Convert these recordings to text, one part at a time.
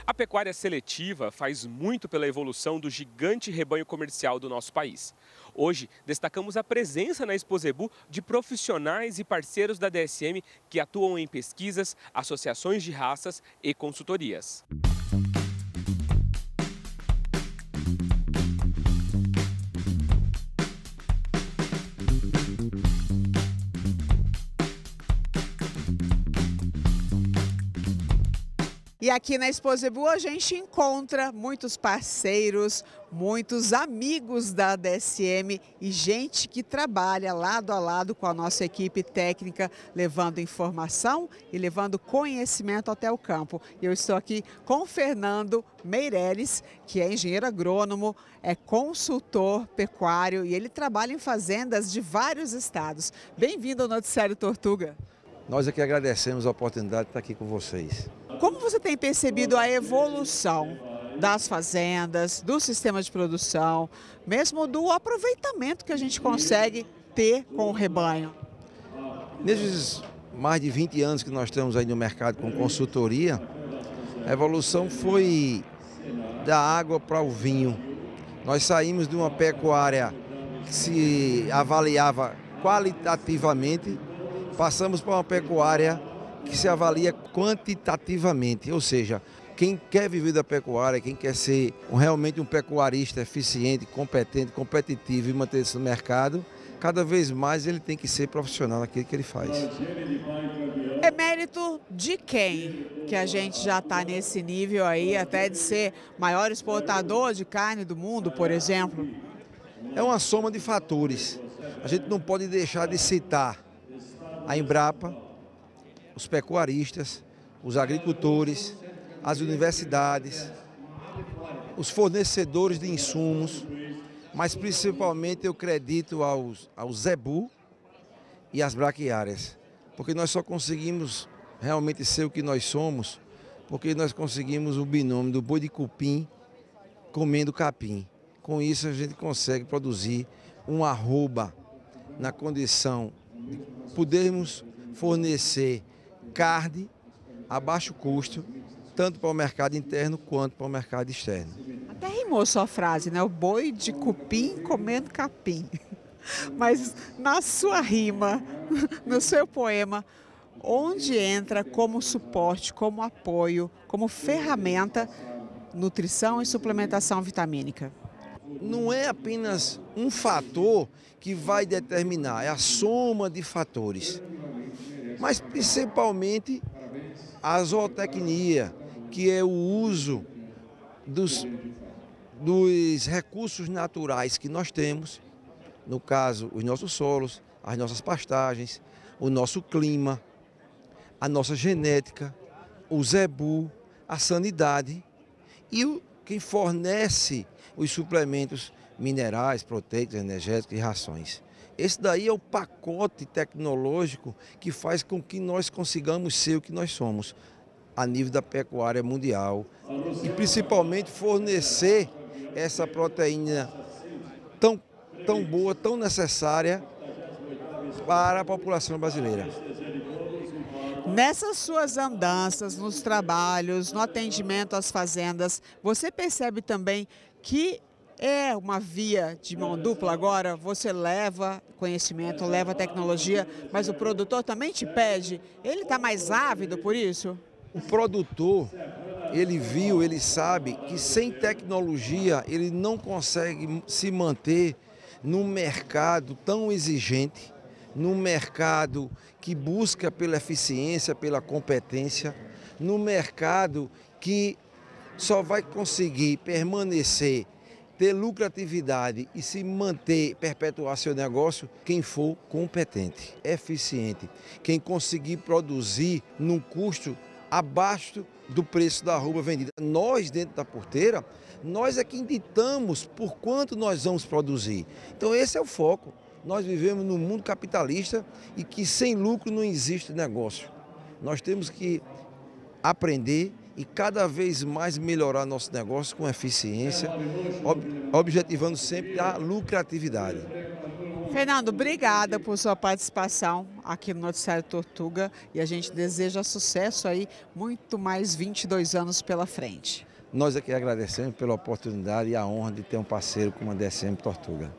A pecuária seletiva faz muito pela evolução do gigante rebanho comercial do nosso país. Hoje, destacamos a presença na Exposebu de profissionais e parceiros da DSM que atuam em pesquisas, associações de raças e consultorias. E aqui na Exposebu a gente encontra muitos parceiros, muitos amigos da DSM e gente que trabalha lado a lado com a nossa equipe técnica, levando informação e levando conhecimento até o campo. Eu estou aqui com o Fernando Meireles, que é engenheiro agrônomo, é consultor pecuário e ele trabalha em fazendas de vários estados. Bem-vindo ao Noticiário Tortuga. Nós aqui agradecemos a oportunidade de estar aqui com vocês. Como você tem percebido a evolução das fazendas, do sistema de produção, mesmo do aproveitamento que a gente consegue ter com o rebanho? Nesses mais de 20 anos que nós estamos aí no mercado com consultoria, a evolução foi da água para o vinho. Nós saímos de uma pecuária que se avaliava qualitativamente, passamos para uma pecuária que se avalia quantitativamente, ou seja, quem quer viver da pecuária, quem quer ser realmente um pecuarista eficiente, competente, competitivo e manter-se no mercado, cada vez mais ele tem que ser profissional naquilo que ele faz. É mérito de quem que a gente já está nesse nível aí, até de ser maior exportador de carne do mundo, por exemplo? É uma soma de fatores. A gente não pode deixar de citar a Embrapa, os pecuaristas, os agricultores, as universidades, os fornecedores de insumos, mas principalmente eu acredito ao Zebu e às braquiárias, porque nós só conseguimos realmente ser o que nós somos, porque nós conseguimos o binômio do boi de cupim comendo capim. Com isso a gente consegue produzir um arroba na condição de podermos fornecer carne a baixo custo, tanto para o mercado interno quanto para o mercado externo. Até rimou sua frase, né? O boi de cupim comendo capim. Mas na sua rima, no seu poema, onde entra como suporte, como apoio, como ferramenta, nutrição e suplementação vitamínica? Não é apenas um fator que vai determinar, é a soma de fatores. Mas principalmente a zootecnia, que é o uso dos recursos naturais que nós temos, no caso, os nossos solos, as nossas pastagens, o nosso clima, a nossa genética, o zebu, a sanidade e quem fornece os suplementos minerais, proteicos, energéticos e rações. Esse daí é o pacote tecnológico que faz com que nós consigamos ser o que nós somos a nível da pecuária mundial e principalmente fornecer essa proteína tão boa, tão necessária para a população brasileira. Nessas suas andanças, nos trabalhos, no atendimento às fazendas, você percebe também que é uma via de mão dupla agora? Você leva conhecimento, leva tecnologia, mas o produtor também te pede? Ele está mais ávido por isso? O produtor, ele viu, ele sabe que sem tecnologia ele não consegue se manter num mercado tão exigente, num mercado que busca pela eficiência, pela competência, num mercado que só vai conseguir permanecer, ter lucratividade e se manter, perpetuar seu negócio, quem for competente, eficiente, quem conseguir produzir num custo abaixo do preço da arroba vendida. Nós, dentro da porteira, nós é que ditamos por quanto nós vamos produzir. Então esse é o foco. Nós vivemos num mundo capitalista e que sem lucro não existe negócio. Nós temos que aprender e cada vez mais melhorar nosso negócio com eficiência, objetivando sempre a lucratividade. Fernando, obrigada por sua participação aqui no Noticiário Tortuga e a gente deseja sucesso aí, muito mais 22 anos pela frente. Nós aqui agradecemos pela oportunidade e a honra de ter um parceiro como a DSM Tortuga.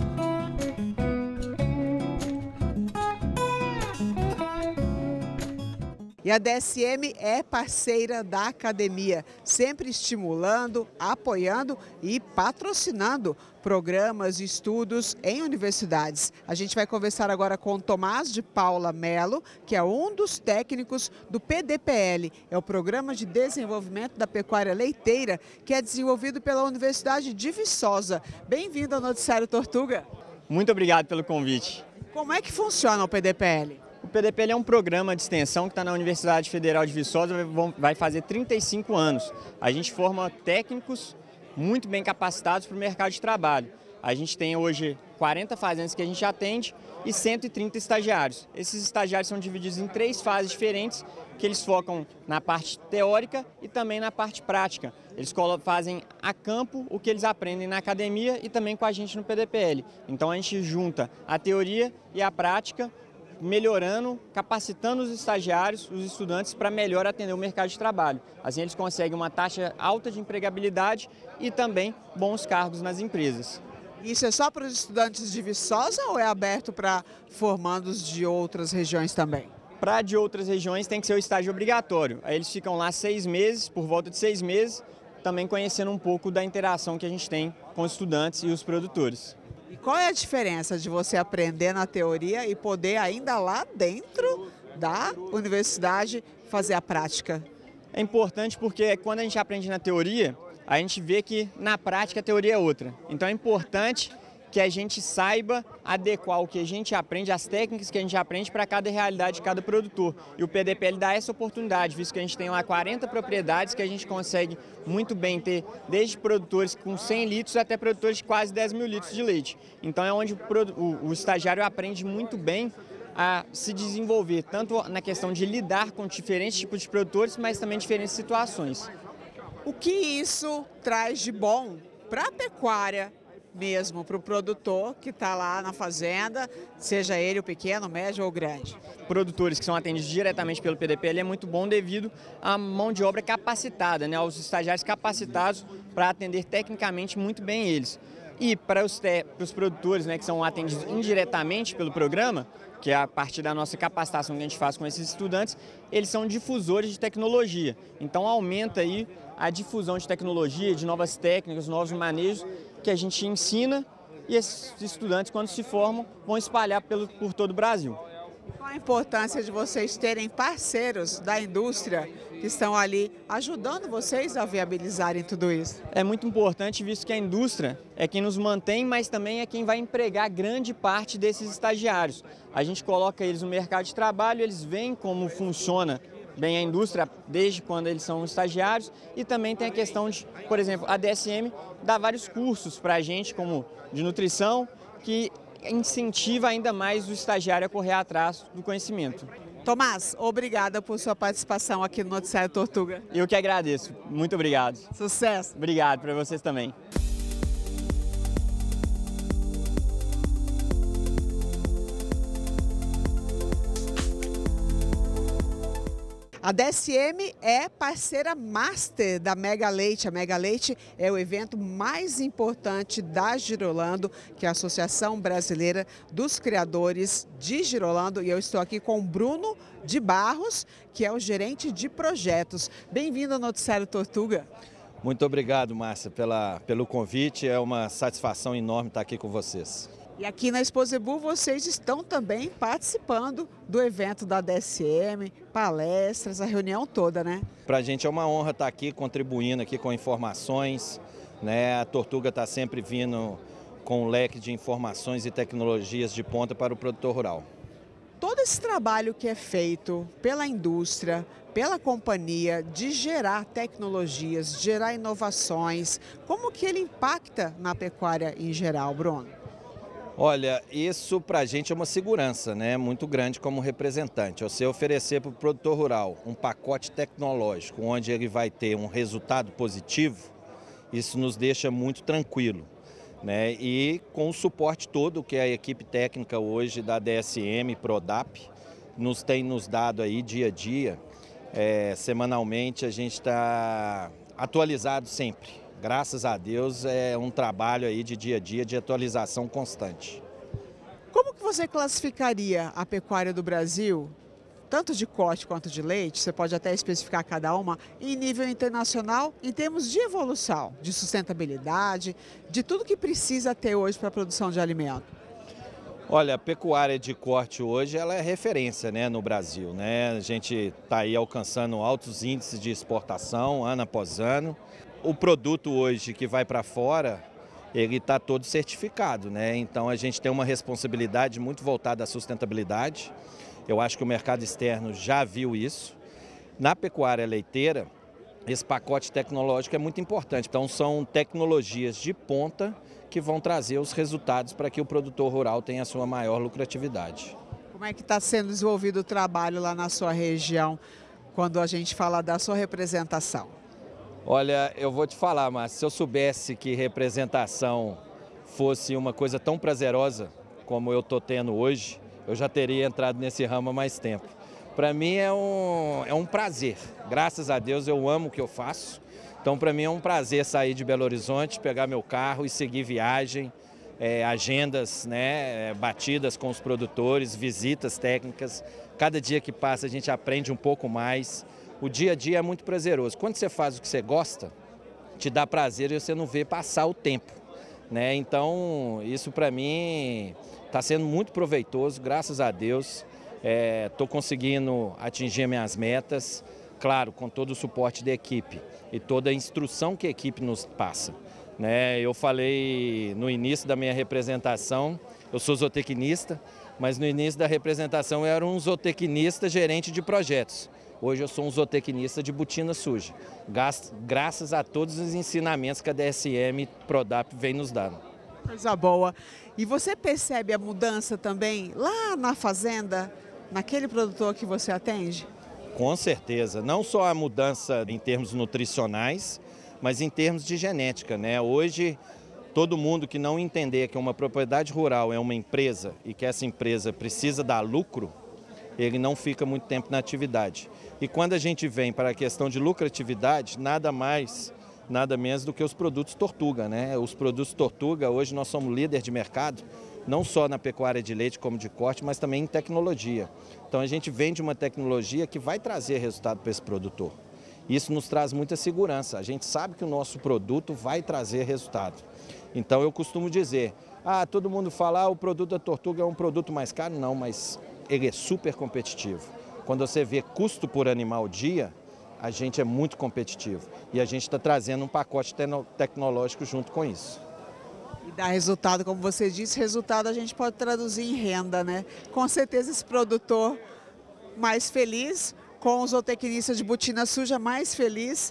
E a DSM é parceira da academia, sempre estimulando, apoiando e patrocinando programas e estudos em universidades. A gente vai conversar agora com o Tomás de Paula Melo, que é um dos técnicos do PDPL, é o Programa de Desenvolvimento da Pecuária Leiteira, que é desenvolvido pela Universidade de Viçosa. Bem-vindo ao Noticiário Tortuga. Muito obrigado pelo convite. Como é que funciona o PDPL? O PDPL é um programa de extensão que está na Universidade Federal de Viçosa, vai fazer 35 anos. A gente forma técnicos muito bem capacitados para o mercado de trabalho. A gente tem hoje 40 fazendas que a gente atende e 130 estagiários. Esses estagiários são divididos em 3 fases diferentes, que eles focam na parte teórica e também na parte prática. Eles fazem a campo o que eles aprendem na academia e também com a gente no PDPL. Então a gente junta a teoria e a prática, melhorando, capacitando os estagiários, os estudantes, para melhor atender o mercado de trabalho. Assim eles conseguem uma taxa alta de empregabilidade e também bons cargos nas empresas. Isso é só para os estudantes de Viçosa ou é aberto para formandos de outras regiões também? Para de outras regiões tem que ser o estágio obrigatório. Aí eles ficam lá 6 meses, por volta de 6 meses, também conhecendo um pouco da interação que a gente tem com os estudantes e os produtores. E qual é a diferença de você aprender na teoria e poder ainda lá dentro da universidade fazer a prática? É importante porque quando a gente aprende na teoria, a gente vê que na prática a teoria é outra. Então é importante que a gente saiba adequar o que a gente aprende, as técnicas que a gente aprende para cada realidade de cada produtor. E o PDPL dá essa oportunidade, visto que a gente tem lá 40 propriedades que a gente consegue muito bem ter, desde produtores com 100 litros até produtores de quase 10 mil litros de leite. Então é onde o estagiário aprende muito bem a se desenvolver, tanto na questão de lidar com diferentes tipos de produtores, mas também diferentes situações. O que isso traz de bom para a pecuária mesmo, para o produtor que está lá na fazenda, seja ele o pequeno, médio ou grande? Produtores que são atendidos diretamente pelo PDPL é muito bom devido à mão de obra capacitada, né, aos estagiários capacitados para atender tecnicamente muito bem eles. E para os produtores, né, que são atendidos indiretamente pelo programa, que é a partir da nossa capacitação que a gente faz com esses estudantes, eles são difusores de tecnologia. Então aumenta aí a difusão de tecnologia, de novas técnicas, novos manejos que a gente ensina e esses estudantes, quando se formam, vão espalhar por todo o Brasil. Qual a importância de vocês terem parceiros da indústria que estão ali ajudando vocês a viabilizarem tudo isso? É muito importante, visto que a indústria é quem nos mantém, mas também é quem vai empregar grande parte desses estagiários. A gente coloca eles no mercado de trabalho, eles veem como funciona bem a indústria desde quando eles são estagiários e também tem a questão de, por exemplo, a DSM dá vários cursos para a gente, como de nutrição, que incentiva ainda mais o estagiário a correr atrás do conhecimento. Tomás, obrigada por sua participação aqui no Noticiário Tortuga. Eu que agradeço. Muito obrigado. Sucesso. Obrigado para vocês também. A DSM é parceira master da Mega Leite. A Mega Leite é o evento mais importante da Girolando, que é a Associação Brasileira dos Criadores de Girolando. E eu estou aqui com o Bruno de Barros, que é o gerente de projetos. Bem-vindo ao Noticiário Tortuga. Muito obrigado, Márcia, pelo convite. É uma satisfação enorme estar aqui com vocês. E aqui na Exposebu vocês estão também participando do evento da DSM, palestras, a reunião toda, né? Para a gente é uma honra estar aqui contribuindo aqui com informações, né? A Tortuga está sempre vindo com um leque de informações e tecnologias de ponta para o produtor rural. Todo esse trabalho que é feito pela indústria, pela companhia, de gerar tecnologias, gerar inovações, como que ele impacta na pecuária em geral, Bruno? Olha, isso para a gente é uma segurança, né, muito grande como representante. Você oferecer para o produtor rural um pacote tecnológico onde ele vai ter um resultado positivo, isso nos deixa muito tranquilo. né? E com o suporte todo que a equipe técnica hoje da DSM, Prodap, tem nos dado aí dia a dia, semanalmente a gente está atualizado sempre. Graças a Deus é um trabalho aí de dia a dia de atualização constante. Como que você classificaria a pecuária do Brasil, tanto de corte quanto de leite, você pode até especificar cada uma, em nível internacional, em termos de evolução, de sustentabilidade, de tudo que precisa ter hoje para a produção de alimento? Olha, a pecuária de corte hoje ela é referência, né, no Brasil, né? A gente está aí alcançando altos índices de exportação ano após ano. O produto hoje que vai para fora, ele está todo certificado, né? Então a gente tem uma responsabilidade muito voltada à sustentabilidade. Eu acho que o mercado externo já viu isso. Na pecuária leiteira, esse pacote tecnológico é muito importante. Então são tecnologias de ponta que vão trazer os resultados para que o produtor rural tenha a sua maior lucratividade. Como é que está sendo desenvolvido o trabalho lá na sua região, quando a gente fala da sua representação? Olha, eu vou te falar, mas se eu soubesse que representação fosse uma coisa tão prazerosa como eu estou tendo hoje, eu já teria entrado nesse ramo há mais tempo. Para mim é um prazer. Graças a Deus eu amo o que eu faço. Então para mim é um prazer sair de Belo Horizonte, pegar meu carro e seguir viagem, agendas, né, batidas com os produtores, visitas técnicas. Cada dia que passa a gente aprende um pouco mais. O dia a dia é muito prazeroso. Quando você faz o que você gosta, te dá prazer e você não vê passar o tempo, né? Então isso para mim está sendo muito proveitoso, graças a Deus. Estou conseguindo atingir minhas metas, claro, com todo o suporte da equipe e toda a instrução que a equipe nos passa, né? Eu falei no início da minha representação, eu sou zootecnista, mas no início da representação eu era um zootecnista gerente de projetos. Hoje eu sou um zootecnista de botina suja, graças a todos os ensinamentos que a DSM Prodap vem nos dando. Coisa boa. E você percebe a mudança também lá na fazenda, naquele produtor que você atende? Com certeza, não só a mudança em termos nutricionais, mas em termos de genética, né? Hoje, todo mundo que não entender que uma propriedade rural é uma empresa e que essa empresa precisa dar lucro, ele não fica muito tempo na atividade. E quando a gente vem para a questão de lucratividade, nada mais, nada menos do que os produtos Tortuga, né? Os produtos Tortuga, hoje nós somos líder de mercado, não só na pecuária de leite como de corte, mas também em tecnologia. Então a gente vende uma tecnologia que vai trazer resultado para esse produtor. Isso nos traz muita segurança, a gente sabe que o nosso produto vai trazer resultado. Então eu costumo dizer, todo mundo fala, o produto da Tortuga é um produto mais caro, não, mas ele é super competitivo. Quando você vê custo por animal dia, a gente é muito competitivo e a gente está trazendo um pacote tecnológico junto com isso. E dá resultado, como você disse, resultado a gente pode traduzir em renda, né? Com certeza esse produtor mais feliz, com os zootecnistas de botina suja mais feliz,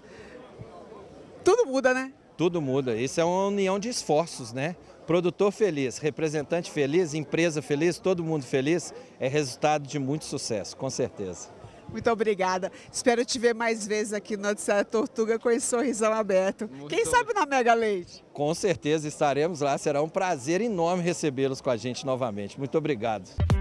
tudo muda, né? Tudo muda, isso é uma união de esforços, né? Produtor feliz, representante feliz, empresa feliz, todo mundo feliz, é resultado de muito sucesso, com certeza. Muito obrigada. Espero te ver mais vezes aqui no Noticiário Tortuga com esse sorrisão aberto. Quem sabe na Mega Leite? Com certeza estaremos lá, será um prazer enorme recebê-los com a gente novamente. Muito obrigado.